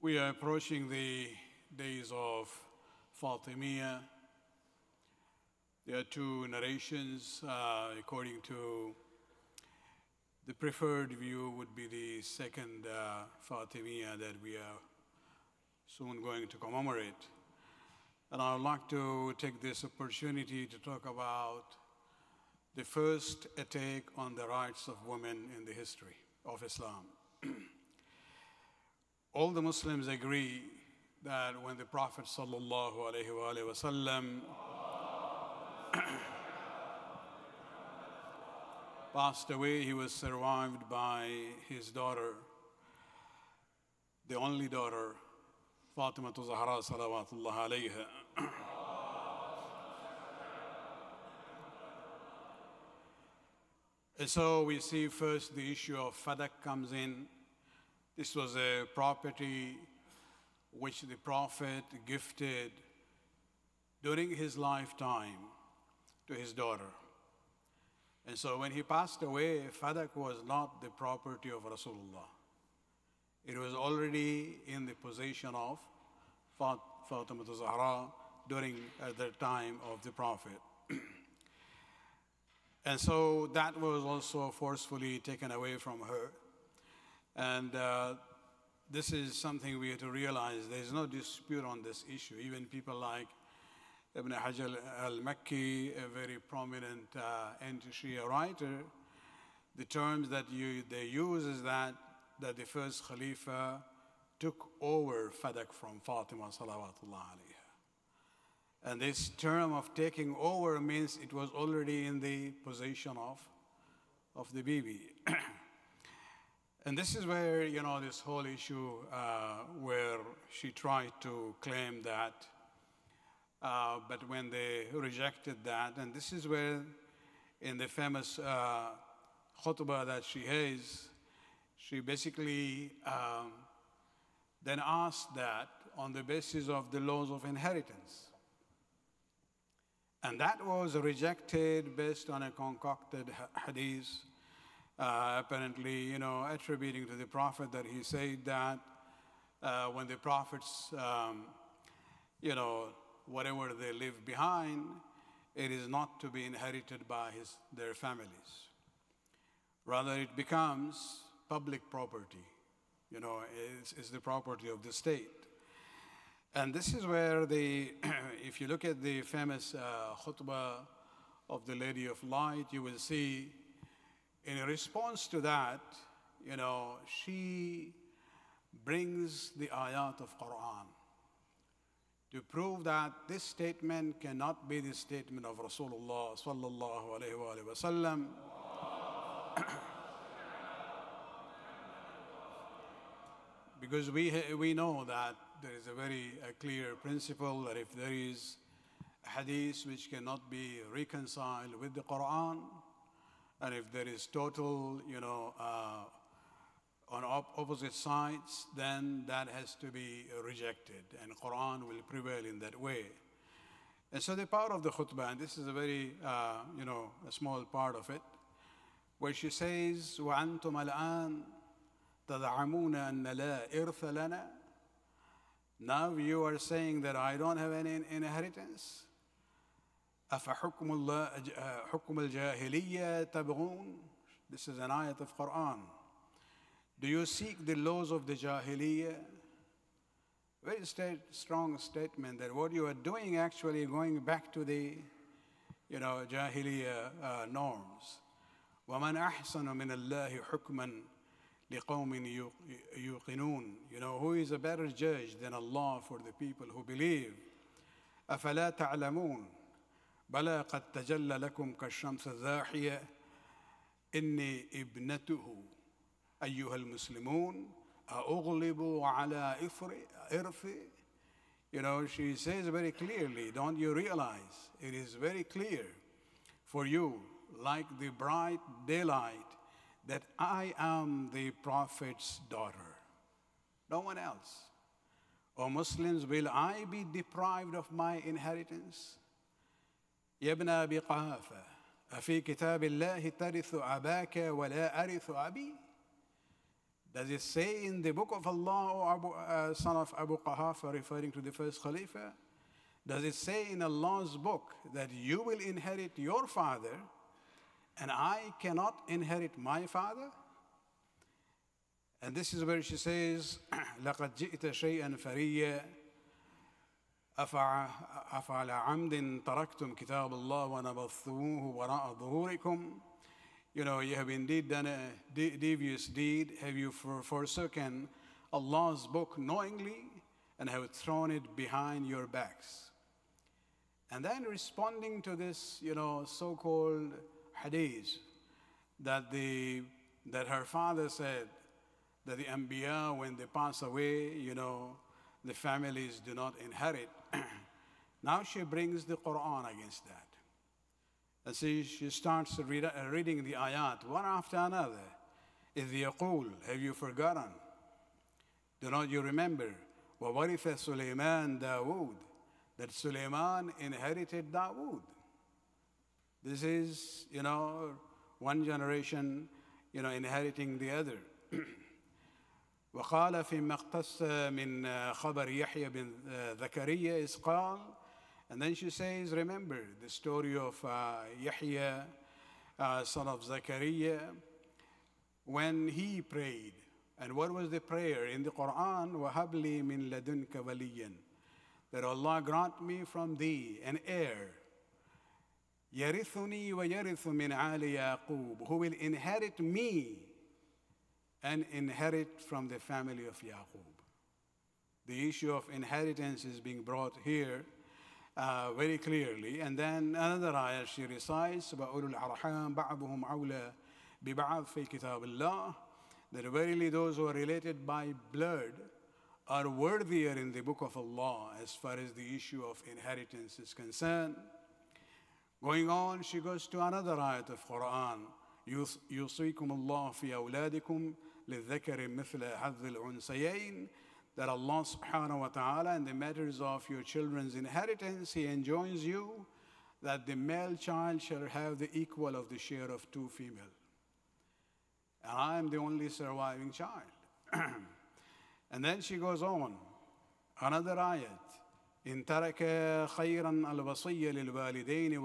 We are approaching the days of Fāṭimiyyah. There are two narrations. According to the preferred view would be the second Fāṭimiyyah that we are soon going to commemorate. And I would like to take this opportunity to talk about the first attack on the rights of women in the history of Islam. All the Muslims agree that when the Prophet ﷺ passed away, he was survived by his daughter, the only daughter, Fāṭimah Zahra salawatullah alayha. And so we see first the issue of Fadak comes in. This was a property which the Prophet gifted during his lifetime to his daughter. And so when he passed away, Fadak was not the property of Rasulullah. It was already in the possession of Fāṭimah Zahra during the time of the Prophet. And so that was also forcefully taken away from her. And this is something we have to realize. There is no dispute on this issue. Even people like Ibn Hajar al-Makki, a very prominent anti-Shia writer, the terms that they use is that the first Khalifa took over Fadak from Fāṭimah salawatullah alayha. And this term of taking over means it was already in the possession of the Bibi. And this is where, this whole issue where she tried to claim that, but when they rejected that, and this is where in the famous khutbah that she has, she basically then asked that on the basis of the laws of inheritance. And that was rejected based on a concocted hadith, apparently, attributing to the Prophet that he said that when the prophets, whatever they leave behind, it is not to be inherited by their families. Rather, it becomes public property, it's the property of the state. And this is where if you look at the famous khutbah of the Lady of Light, you will see in response to that, she brings the ayat of Qur'an to prove that this statement cannot be the statement of Rasulullah sallallahu alayhi wa sallam. Because we know that there is a very clear principle that if there is a hadith which cannot be reconciled with the Qur'an, and if there is total, on opposite sides, then that has to be rejected, and Qur'an will prevail in that way. And so the part of the khutbah, and this is a very, a small part of it, where she says, وَأَنْتُمَ الْآنَ تَدْعَمُونَ أَنَّ لَا إِرْثَ لَنَا. Now you are saying that I don't have any inheritance. أَفَحُكْمُ الْجَاهِلِيَّةِ تَبْغُونَ. This is an ayat of Qur'an. Do you seek the laws of the Jahiliyyah? Very strong statement that what you are doing actually going back to the, Jahiliyyah norms. وَمَنْ أَحْسَنُ مِنَ اللَّهِ حُكْمًا لِقَوْمٍ يُوقِنُونَ. Who is a better judge than Allah for the people who believe? أَفَلَا تَعْلَمُونَ بَلَا قَدْ تَجَلَّ لَكُمْ كَالشَّمْسِ الزَّاحِيَةِ إِنِّي إِبْنَتُهُ أَيُّهَا الْمُسْلِمُونَ أَأُغْلِبُ عَلَى إِرْفِ. She says very clearly, don't you realize, it is very clear for you, like the bright daylight, that I am the Prophet's daughter, no one else. O Muslims, will I be deprived of my inheritance? يَا ابْنَ أَبِي قَحَافَةَ أَفِي كِتَابِ اللَّهِ تَرِثُ أَبَاكَ وَلَا أَرِثُ أَبِي. Does it say in the book of Allah, O son of Abu Quhafa, referring to the first Khalifa? Does it say in Allah's book that you will inherit your father and I cannot inherit my father? And this is where she says, لَقَدْ جِئْتَ شَيْئًا فَرِيًّا أَفَعَلَ عَمْدٍ تَرَكْتُمْ كِتَابَ اللَّهِ وَنَبَثْتُمُوهُ وَرَاءَ ظُهُورِكُمْ. You have indeed done a devious deed. Have you forsaken Allah's book knowingly and have thrown it behind your backs? And then responding to this, so-called hadith that her father said that the Anbiya, when they pass away, the families do not inherit. Now she brings the Qur'an against that. And so she starts reading the ayat one after another. إِذْ يَقُولُ, have you forgotten? Do not you remember? وَوَرِثَ سُلَيْمَانَ دَاوُودَ, that Sulayman inherited Dawood. This is, one generation, inheriting the other. وقال فيما اختص من خبر يحيى بن Zakariyya إذ قال. And then she says, remember the story of Yahya, son of Zakariyya, when he prayed. And what was the prayer in the Qur'an? وَهَبْ لِي مِن لَدُنْكَ وَلِيًّا, that Allah grant me from thee an heir. يَرِثُنِي وَيَرِثُ مِنْ عَالِ يَعْقُوبَ, who will inherit me and inherit from the family of Yaqub. The issue of inheritance is being brought here very clearly. And then another ayah she recites, وَأُولُو الْأَرْحَامِ بَعْضُهُمْ أَوْلَى بِبَعْضٍ فِي كِتَابِ اللَّهِ, that verily those who are related by blood are worthier in the book of Allah as far as the issue of inheritance is concerned. Going on, she goes to another ayat of Qur'an, يُوصِيكُمُ اللَّهُ فِي أَوْلَادِكُمْ لِلذَّكَرِ مِثْلَ حَظِّ الْأُنْثَيَيْنِ, that Allah subhanahu wa ta'ala, in the matters of your children's inheritance, He enjoins you that the male child shall have the equal of the share of two female. And I am the only surviving child. And then she goes on, another ayat, إن ترك خيرا الوصية للوالدين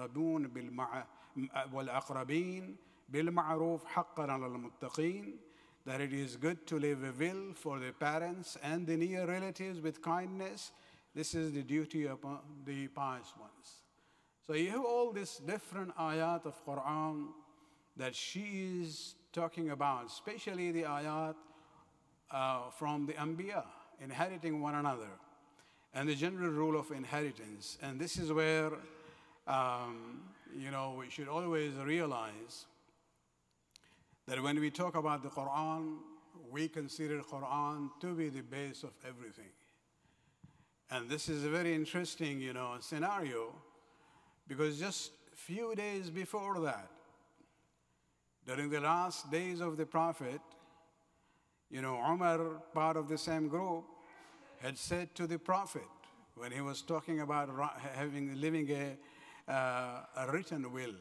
والأقربين بالمعروف حقا على المتقين, that it is good to leave a will for the parents and the near relatives with kindness. This is the duty upon the pious ones. So you have all these different ayat of Qur'an that she is talking about, especially the ayat from the Anbiya, inheriting one another, and the general rule of inheritance. And this is where, we should always realize that when we talk about the Qur'an, we consider Qur'an to be the base of everything. And this is a very interesting, scenario, because just few days before that, during the last days of the Prophet, Umar, part of the same group, had said to the Prophet, when he was talking about living a written will,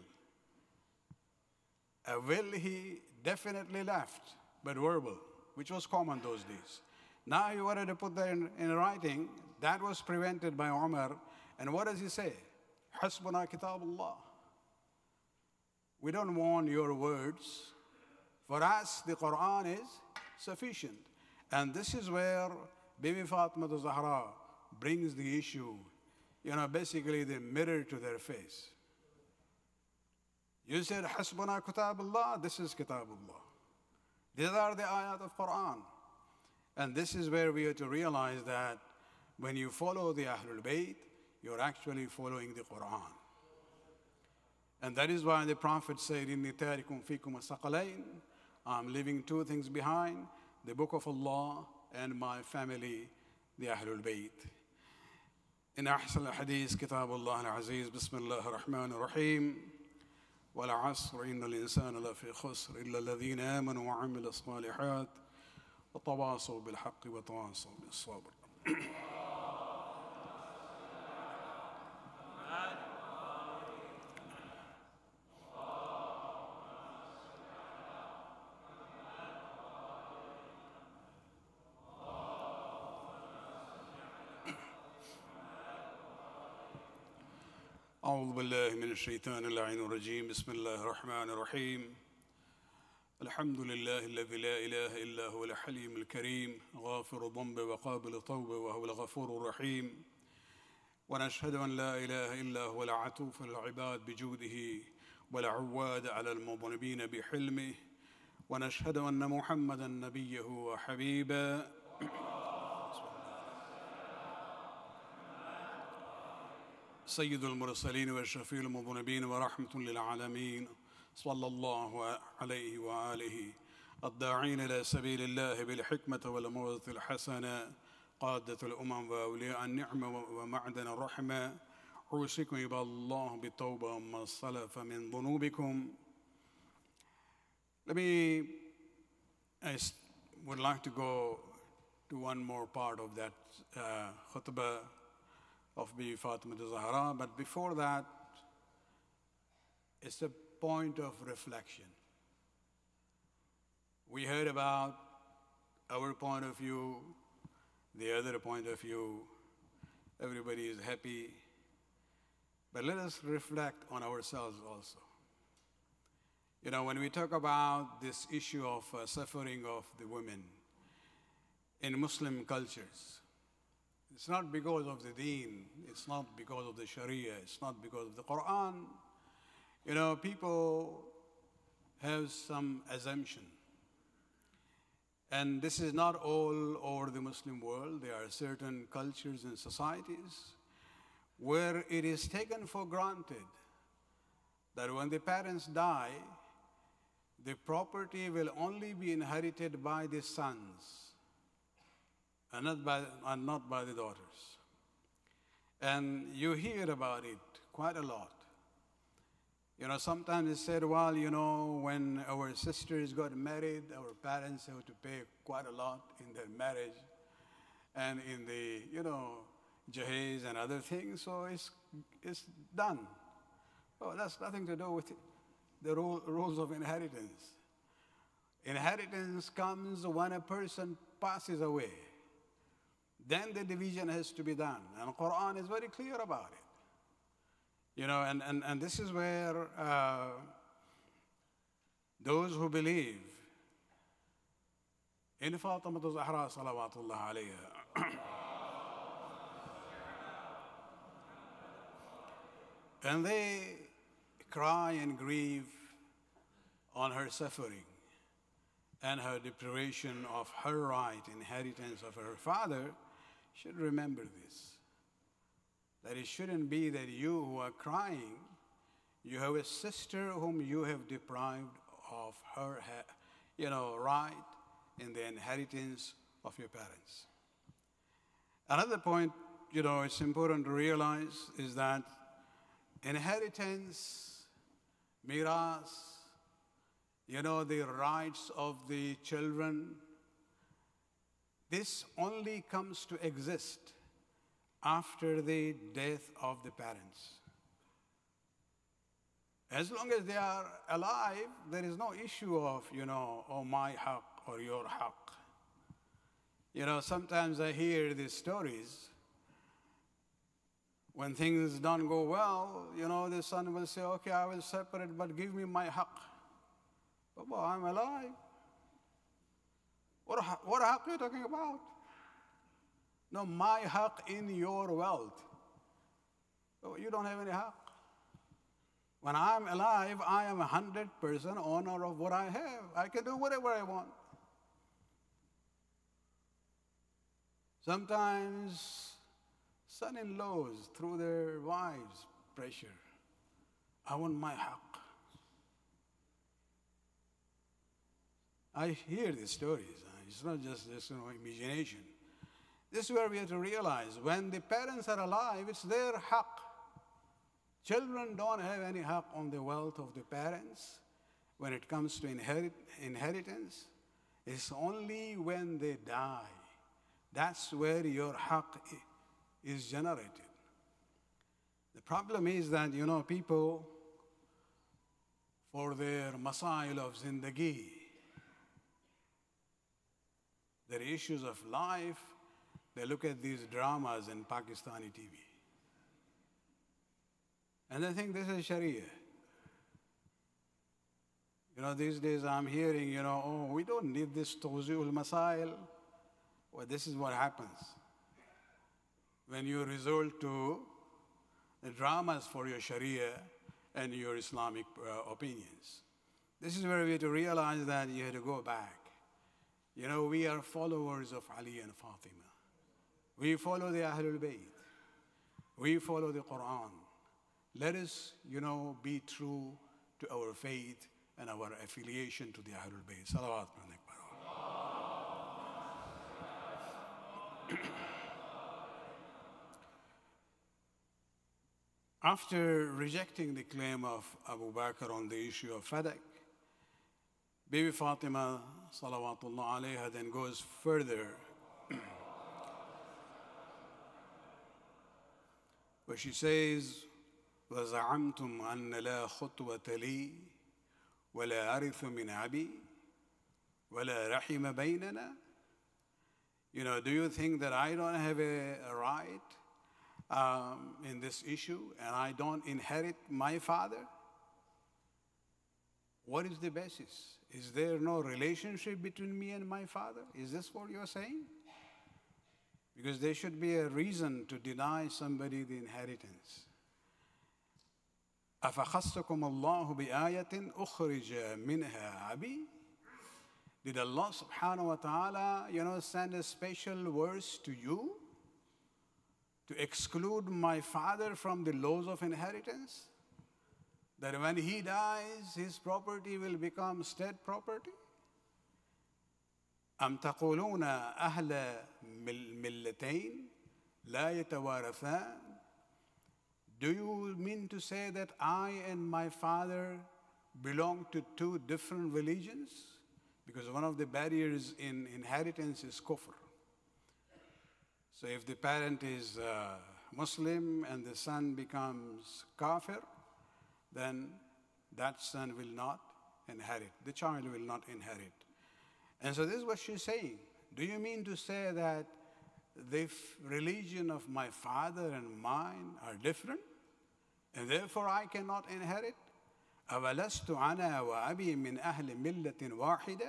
a will he definitely left, but verbal, which was common those days. Now he wanted to put that in writing. That was prevented by Umar. And what does he say? حسبنا كتاب الله. We don't want your words. For us, the Qur'an is sufficient. And this is where Bibi Fāṭimah Zahra brings the issue, basically the mirror to their face. You said, Hasbuna Kitabullah, this is Kitabullah. These are the ayat of Qur'an. And this is where we have to realize that when you follow the Ahlul Bayt, you're actually following the Qur'an. And that is why the Prophet said, Inni tarikum fikum as-saqalayn, I'm leaving two things behind, the book of Allah and my family, the Ahlul Bayt. In أحسن الحديث كتاب الله العزيز بسم الله الرحمن الرحيم والعصر إن الإنسان لفي خسر إلا الذين آمنوا وعملوا الصالحات وتواصوا بالحق وتواصوا بالصبر. أعوذ بالله من الشيطان اللعين الرجيم بسم الله الرحمن الرحيم الحمد لله الذي لا إله إلا هو الحليم الكريم غافر الذنب وقابل التوب وهو الغفور الرحيم ونشهد أن لا إله إلا هو العطوف العباد بجوده والعواد على المذنبين بحلمه ونشهد أن محمدا نبيه وحبيبه سيد المرسلين والشفيع المذنبين ورحمة للعالمين صلى الله عليه وآله الداعين إلى سبيل الله بالحكمة والموعظة الحسنة قادة الأمم وأولياء النعمة ومعدن الرحمة أوصيكم عباد الله بالتوبة وما سلف من ذنوبكم. I would like to go to one more part of that khutbah of Fāṭimah Zahra, but before that, it's a point of reflection. We heard about our point of view, the other point of view, everybody is happy, but let us reflect on ourselves also. You know, when we talk about this issue of suffering of the women in Muslim cultures, it's not because of the deen, it's not because of the Sharia, it's not because of the Qur'an. You know, people have some assumption. And this is not all over the Muslim world. There are certain cultures and societies where it is taken for granted that when the parents die, the property will only be inherited by the sons and not by the daughters. And you hear about it quite a lot. You know, sometimes it's said, well, you know, when our sisters got married, our parents have to pay quite a lot in their marriage and in the, you know, jahez and other things, so it's done. Oh, that's nothing to do with the rules of inheritance. Inheritance comes when a person passes away. Then the division has to be done. And the Qur'an is very clear about it. You know, and this is where those who believe in Fāṭimah Zahra salawatullah alayha and they cry and grieve on her suffering and her deprivation of her right, inheritance of her father, should remember this. That it shouldn't be that you who are crying, you have a sister whom you have deprived of her, you know, right in the inheritance of your parents. Another point, you know, it's important to realize is that inheritance, miras, you know, the rights of the children, this only comes to exist after the death of the parents. As long as they are alive, there is no issue of, you know, oh, my haqq or your haqq. You know, sometimes I hear these stories. When things don't go well, you know, the son will say, okay, I will separate, but give me my haqq. Baba, I'm alive. What haqq are you talking about? No, my haqq in your wealth. Oh, you don't have any haqq. When I'm alive, I am 100% owner of what I have. I can do whatever I want. Sometimes son-in-laws, through their wives' pressure, I want my haqq. I hear these stories. It's not just you know, imagination. This is where we have to realize when the parents are alive, it's their haqq. Children don't have any haqq on the wealth of the parents when it comes to inheritance. It's only when they die. That's where your haqq is generated. The problem is that, you know, people, for their masail of zindagi, their issues of life, they look at these dramas in Pakistani TV. And they think this is Sharia. These days I'm hearing, oh, we don't need this tawzi'ul masail. Well, this is what happens when you resort to the dramas for your Sharia and your Islamic opinions. This is where we have to realize that you have to go back. We are followers of Ali and Fāṭimah. We follow the Ahlul Bayt. We follow the Qur'an. Let us, be true to our faith and our affiliation to the Ahlul Bayt. Salawat. After rejecting the claim of Abu Bakr on the issue of Fadak, Bibi Fāṭimah, salawatullah alayha, then goes further, where she says, وَزَعَمْتُمْ أَنَّ لَا خُطْوَةَ لِي وَلَا أَرِثُ مِنْ أَبِي وَلَا رَحِمَ بَيْنَنَا. Do you think that I don't have a right in this issue and I don't inherit my father? What is the basis? Is there no relationship between me and my father? Is this what you're saying? Because there should be a reason to deny somebody the inheritance. أَفَخَصَّكُمُ اللَّهُ بِآيَةٍ أُخْرِجَ مِنْهَا أَبِي. Did Allah subhanahu wa ta'ala, send a special verse to you to exclude my father from the laws of inheritance? That when he dies, his property will become state property? أَمْ تَقُولُونَ أَهْلَ مِلَّتَيْنِ لَا يَتَوَارَثَانِ. Do you mean to say that I and my father belong to two different religions? Because one of the barriers in inheritance is kufr. So if the parent is Muslim and the son becomes kafir, then that son will not inherit. The child will not inherit. And so this is what she's saying. Do you mean to say that the religion of my father and mine are different, and therefore I cannot inherit? أَوَلَسْتُ أَنَا وَأَبِي مِنْ أَهْلِ مِلَّةٍ وَاحِدَةٍ.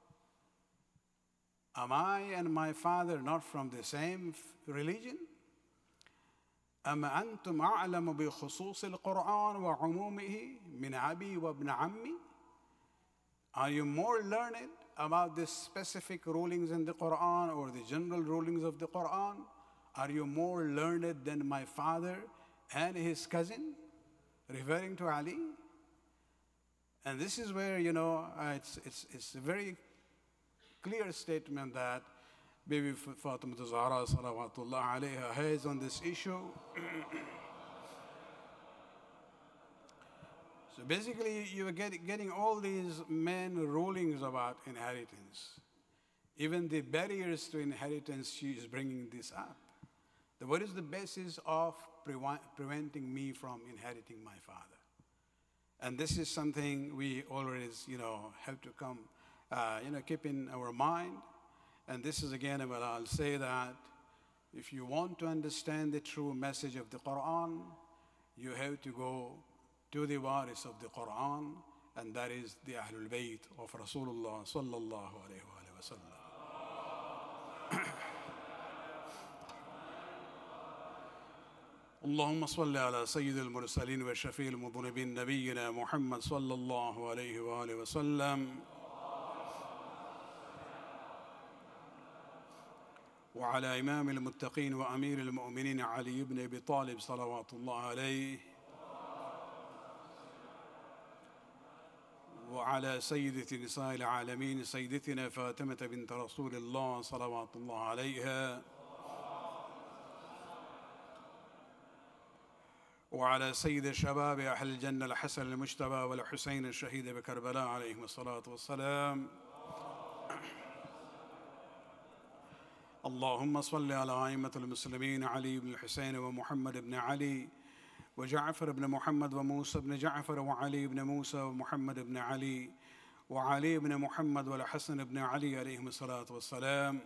Am I and my father not from the same religion? أَمَا أَنْتُمْ أَعْلَمُ بِخُصُوصِ الْقُرْآنِ وَعُمُومِهِ مِنْ أَبِي وَابْنِ عَمِّي. Are you more learned about the specific rulings in the Qur'an or the general rulings of the Qur'an? Are you more learned than my father and his cousin? Referring to Ali. And this is where, it's a very clear statement that Bibi Fāṭimah Zahra salawatullah alayha has on this issue. So basically, you are getting all these main rulings about inheritance. Even the barriers to inheritance, she is bringing this up. What is the basis of preventing me from inheriting my father? And this is something we always, have to come, keep in our mind. And this is again, I'll say that if you want to understand the true message of the Qur'an, you have to go to the waris of the Qur'an, and that is the Ahlul Bayt of Rasulullah sallallahu alayhi wa sallam. اللهم صل على سيد المرسلين وشفيع المذنبين نبينا محمد صلى الله عليه وآله وسلم وعلى إمام المتقين وأمير المؤمنين علي بن أبي طالب صلوات الله عليه وعلى سيدة نساء العالمين سيدتنا فاطمة بنت رسول الله صلوات الله عليها وعلى سيد شباب أهل الجنة الحسن المجتبى والحسين الشهيد بكربلاء عليهم الصلاة والسلام. اللهم صل على أئمة المسلمين علي بن الحسين ومحمد بن علي وجعفر بن محمد وموسى بن جعفر وعلي بن موسى ومحمد بن علي وعلي بن محمد والحسن بن علي عليهم الصلاة والسلام.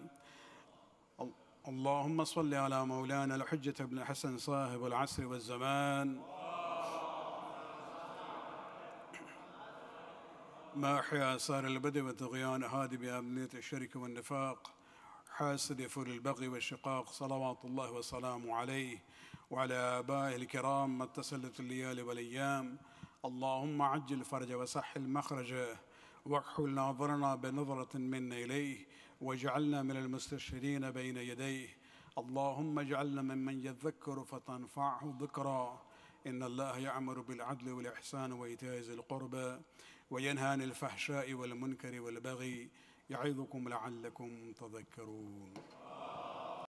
اللهم صل على مولانا الحجة بن الحسن صاحب العصر والزمان ما أحيا آثار البدء والطغيان هادي بأمنية الشرك والنفاق حاسد يفور البغي والشقاق صلوات الله وسلامه عليه وعلى آبائه الكرام ما اتصلت الليالي والأيام. اللهم عجل فرجه وسحل مخرجه واكحل ناظرنا بنظرة منا إليه واجعلنا من المستشهدين بين يديه. اللهم اجعلنا ممن يذكر فتنفعه ذكرى. إن الله يأمر بالعدل والإحسان وإيتاء ذي القربى وينهى عن الفحشاء والمنكر والبغي يعظكم لعلكم تذكرون.